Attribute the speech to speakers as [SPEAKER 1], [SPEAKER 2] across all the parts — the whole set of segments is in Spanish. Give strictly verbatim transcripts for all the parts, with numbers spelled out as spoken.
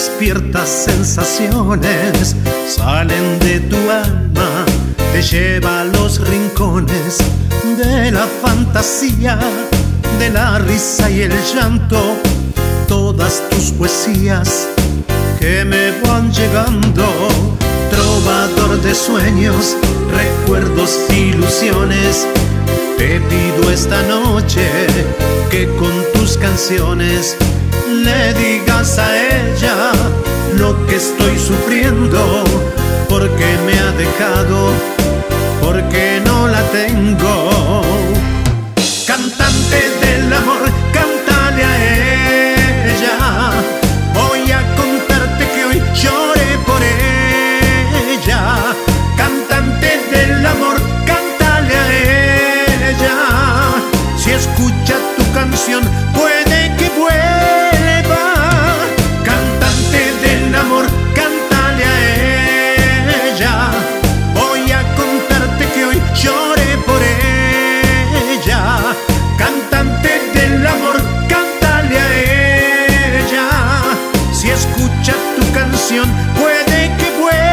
[SPEAKER 1] despiertas sensaciones, salen de tu alma, te lleva a los rincones de la fantasía, de la risa y el llanto. Todas tus poesías que me van llegando, trovador de sueños, recuerdos, ilusiones. Te pido esta noche que con tus canciones le digas a ella lo que estoy sufriendo, porque me ha dejado, porque no la tengo. Cantante del amor, cántale a ella. Voy a contarte que hoy lloré por ella. Cantante del amor, cántale a ella. Si escucha tu canción, puede que vuelva. Cantante del amor, cántale a ella. Voy a contarte que hoy lloré por ella. Cantante del amor, cántale a ella. Si escucha tu canción, puede que vuelva.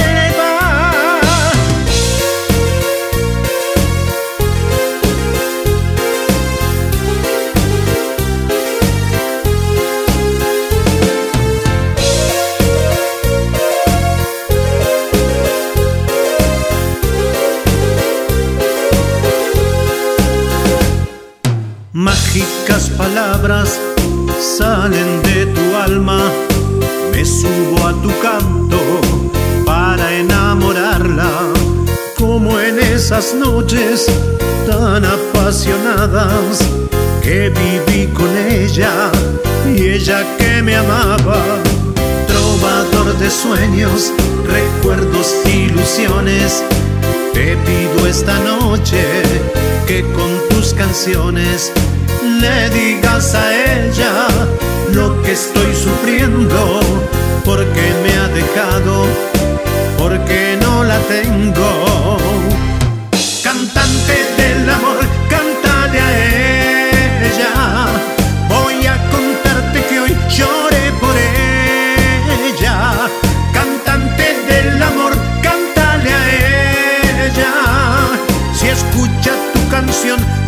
[SPEAKER 1] Mágicas palabras salen de tu alma, me subo a tu canto para enamorarla, como en esas noches tan apasionadas que viví con ella y ella que me amaba. Trovador de sueños, recuerdos, ilusiones. Te pido esta noche que con tus canciones le digas a ella lo que estoy sufriendo, porque me ha dejado, porque no la tengo. Cantante del amor, cántale a ella. Voy a contarte que hoy lloré por ella. Cantante del amor, cántale a ella. Si escucha tu canción,